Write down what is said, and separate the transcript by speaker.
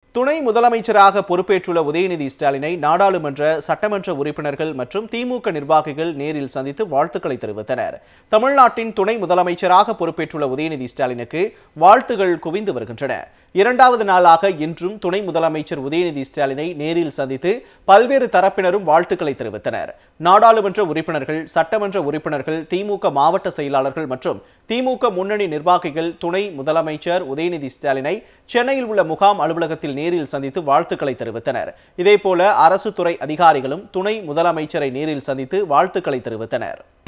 Speaker 1: துணை முதலமைச்சராக பொறுப்பேற்றுள்ள உதயநிதி ஸ்டாலினை நாடாளுமன்ற சட்டமன்ற உறுப்பினர்கள் மற்றும் திமுக நிர்வாகிகள் நேரில் சந்தித்து வாழ்த்துக்களை தெரிவித்தனர். தமிழ்நாட்டின் துணை முதலமைச்சராக பொறுப்பேற்றுள்ள உதயநிதி ஸ்டாலினுக்கு வாழ்த்துகள் குவிந்து வருகின்றன. இரண்டாவது நாளாக இன்றும் துணை முதலமைச்சர் உதயநிதி ஸ்டாலினை நேரில் சந்தித்து பல்வேறு தரப்பினரும் வாழ்த்துக்களை தெரிவித்தனர். நாடாளுமன்ற உறுப்பினர்கள், சட்டமன்ற உறுப்பினர்கள், திமுக மாவட்ட செயலாளர்கள் மற்றும் திமுக முன்னணி நிர்வாகிகள் துணை முதலமைச்சர் உதயநிதி ஸ்டாலினை சென்னையில் உள்ள முகாம் அலுவலகத்தில் நேரில் சந்தித்து வாழ்த்துக்களை தெரிவித்தனர். இதேபோல அரசு துறை அதிகாரிகளும் துணை முதலமைச்சரை நேரில் சந்தித்து வாழ்த்துக்களை தெரிவித்தனர்.